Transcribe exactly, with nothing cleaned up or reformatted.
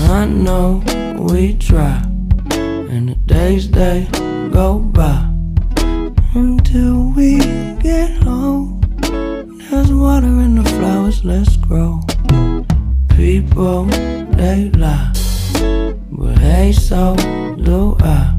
I know we try, and the days they go by until we get home. There's water in the flowers, let's grow. People, they lie, but hey, so do I.